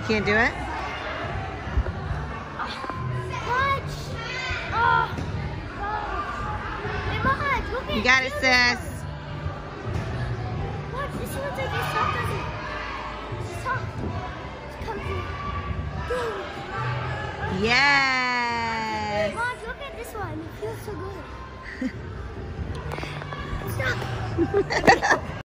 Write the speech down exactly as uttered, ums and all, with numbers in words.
can't do it? Watch. Oh, hey, Mom, look at You got it, sis. Watch, this one's like it's soft as it. Soft. It's comfy. Yes. Mom, look at this one. It feels so good. Stop.